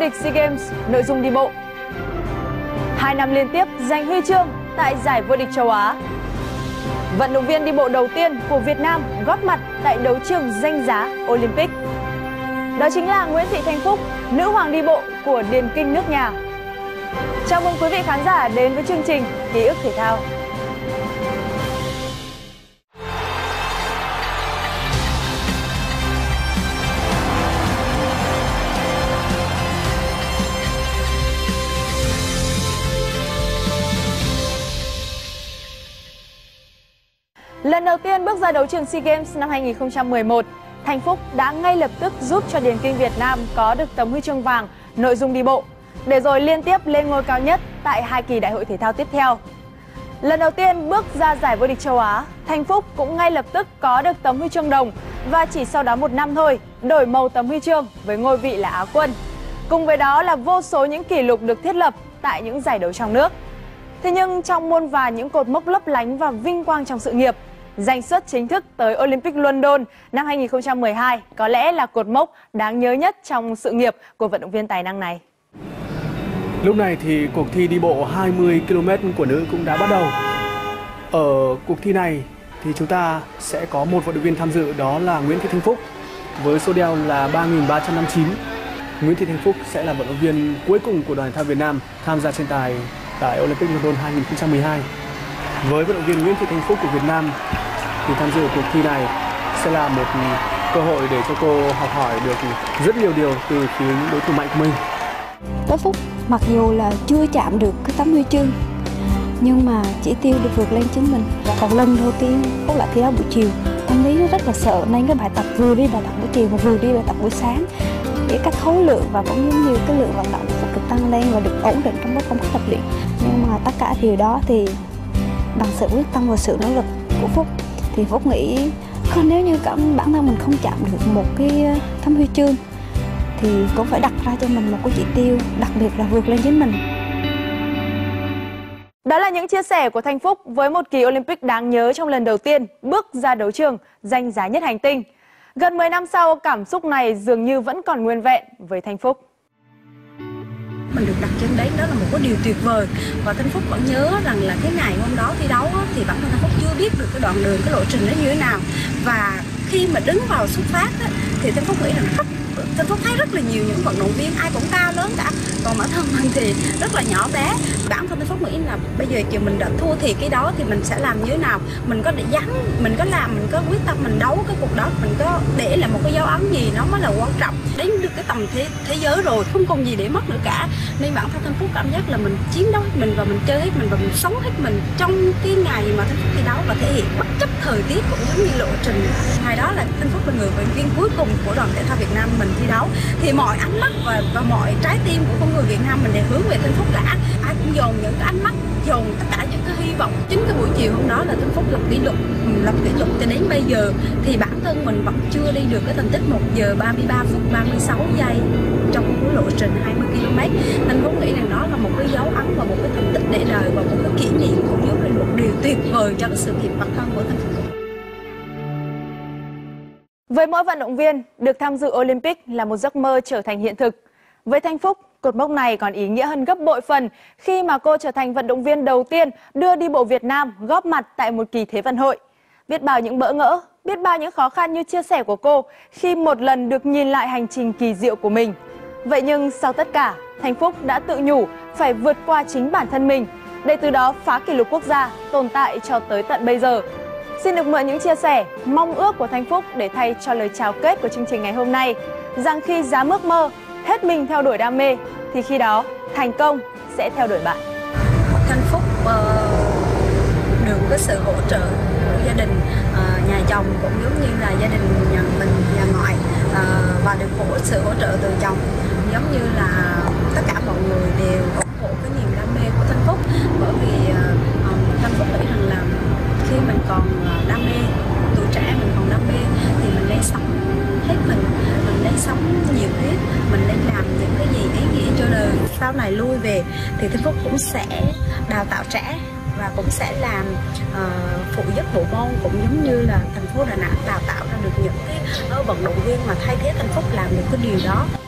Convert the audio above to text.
địch SEA Games nội dung đi bộ. 2 năm liên tiếp giành huy chương tại giải vô địch châu Á. Vận động viên đi bộ đầu tiên của Việt Nam góp mặt tại đấu trường danh giá Olympic. Đó chính là Nguyễn Thị Thanh Phúc, nữ hoàng đi bộ của điền kinh nước nhà. Chào mừng quý vị khán giả đến với chương trình Ký ức thể thao. Lần đầu tiên bước ra đấu trường SEA Games năm 2011, Thanh Phúc đã ngay lập tức giúp cho điền kinh Việt Nam có được tấm huy chương vàng nội dung đi bộ, để rồi liên tiếp lên ngôi cao nhất tại 2 kỳ đại hội thể thao tiếp theo. Lần đầu tiên bước ra giải vô địch châu Á, Thanh Phúc cũng ngay lập tức có được tấm huy chương đồng và chỉ sau đó 1 năm thôi, đổi màu tấm huy chương với ngôi vị là Á quân. Cùng với đó là vô số những kỷ lục được thiết lập tại những giải đấu trong nước. Thế nhưng trong muôn vàn những cột mốc lấp lánh và vinh quang trong sự nghiệp, danh xuất chính thức tới Olympic London năm 2012 có lẽ là cột mốc đáng nhớ nhất trong sự nghiệp của vận động viên tài năng này. Lúc này thì cuộc thi đi bộ 20 km của nữ cũng đã bắt đầu. Ở cuộc thi này thì chúng ta sẽ có một vận động viên tham dự, đó là Nguyễn Thị Thanh Phúc với số đeo là 3.359. Nguyễn Thị Thanh Phúc sẽ là vận động viên cuối cùng của đoàn thể thao Việt Nam tham gia tranh tài tại Olympic London 2012. Với vận động viên Nguyễn Thị Thanh Phúc của Việt Nam thì tham dự cuộc thi này sẽ là một cơ hội để cho cô học hỏi được rất nhiều điều từ phía những đối thủ mạnh của mình. Với Phúc, mặc dù là chưa chạm được cái tấm huy chương, nhưng mà chỉ tiêu được vượt lên chính mình. Còn lần đầu tiên Phúc lại thi đấu buổi chiều, tâm lý nó rất là sợ, nên cái bài tập vừa đi bài tập buổi chiều và vừa đi bài tập buổi sáng, để các khối lượng và cũng giống như cái lượng vận động của Phúc được tăng lên và được ổn định trong các công tác tập luyện. Nhưng mà tất cả điều đó thì bằng sự quyết tâm và sự nỗ lực của Phúc, thì Phúc nghĩ nếu như bản thân mình không chạm được một cái tấm huy chương thì cũng phải đặt ra cho mình một cái chỉ tiêu, đặc biệt là vượt lên chính mình. Đó là những chia sẻ của Thanh Phúc với một kỳ Olympic đáng nhớ trong lần đầu tiên bước ra đấu trường danh giá nhất hành tinh. Gần 10 năm sau, cảm xúc này dường như vẫn còn nguyên vẹn với Thanh Phúc. Mình được đặt chân đấy, đó là một cái điều tuyệt vời. Và Thanh Phúc vẫn nhớ rằng là cái ngày hôm đó thi đấu thì bản thân Thanh Phúc chưa biết được cái đoạn đường, cái lộ trình nó như thế nào. Và khi mà đứng vào xuất phát thì Thanh Phúc nghĩ rằng Thanh Phúc thấy rất là nhiều những vận động viên ai cũng cao lớn cả, còn bản thân mình thì rất là nhỏ bé. Bản thân Thanh Phúc nghĩ là bây giờ chiều mình đã thua thì cái đó thì mình sẽ làm như thế nào, mình có để dám, mình có làm, mình có quyết tâm mình đấu cái cuộc đó, mình có để lại một cái dấu ấn gì, nó mới là quan trọng. Đến được cái tầm thế giới rồi, không còn gì để mất nữa cả, nên bản thân Thanh Phúc cảm giác là mình chiến đấu hết mình và mình chơi hết mình và mình sống hết mình trong cái ngày mà Thanh Phúc thi đấu và thể hiện bất chấp thời tiết cũng giống như lộ trình. Ngày đó là Thanh Phúc là người vận động viên cuối cùng của đoàn thể thao Việt Nam mình thi đấu, thì mọi ánh mắt và mọi trái tim của con người Việt Nam mình đều hướng về Thanh Phúc cả. Ai cũng dồn những cái ánh mắt, dồn tất cả những cái hy vọng. Chính cái buổi chiều hôm đó là Thanh Phúc lập kỷ lục cho đến bây giờ thì bản thân mình vẫn chưa đi được cái thành tích 1 giờ 33 phút 36 giây trong cái lộ trình 20 km. Thanh Phúc nghĩ rằng đó là một cái dấu ấn và một cái thành tích để đời và một cái kỷ niệm, cũng như là một điều tuyệt vời cho cái sự nghiệp bản thân của Thanh Phúc. Với mỗi vận động viên, được tham dự Olympic là một giấc mơ trở thành hiện thực. Với Thanh Phúc, cột mốc này còn ý nghĩa hơn gấp bội phần khi mà cô trở thành vận động viên đầu tiên đưa đi bộ Việt Nam góp mặt tại một kỳ Thế vận hội. Biết bao những bỡ ngỡ, biết bao những khó khăn như chia sẻ của cô khi một lần được nhìn lại hành trình kỳ diệu của mình. Vậy nhưng sau tất cả, Thanh Phúc đã tự nhủ phải vượt qua chính bản thân mình, để từ đó phá kỷ lục quốc gia tồn tại cho tới tận bây giờ. Xin được mượn những chia sẻ, mong ước của Thanh Phúc để thay cho lời chào kết của chương trình ngày hôm nay, rằng khi dám ước mơ, hết mình theo đuổi đam mê, thì khi đó thành công sẽ theo đuổi bạn. Thanh Phúc được cái sự hỗ trợ của gia đình, nhà chồng cũng giống như là gia đình nhà mình, nhà ngoại, và được sự hỗ trợ từ chồng, giống như là tất cả mọi người đều ủng hộ cái niềm đam mê của Thanh Phúc. Bởi vì Thanh Phúc nghĩ rằng là khi mình còn đam mê, tuổi trẻ mình còn đam mê thì mình nên sống hết mình nên sống nhiệt huyết, mình nên làm những cái gì ý nghĩa cho đời. Sau này lui về thì Thanh Phúc cũng sẽ đào tạo trẻ và cũng sẽ làm phụ giúp bộ môn, cũng giống như là thành phố Đà Nẵng đào tạo ra được những cái vận động viên mà thay thế Thanh Phúc làm được cái điều đó.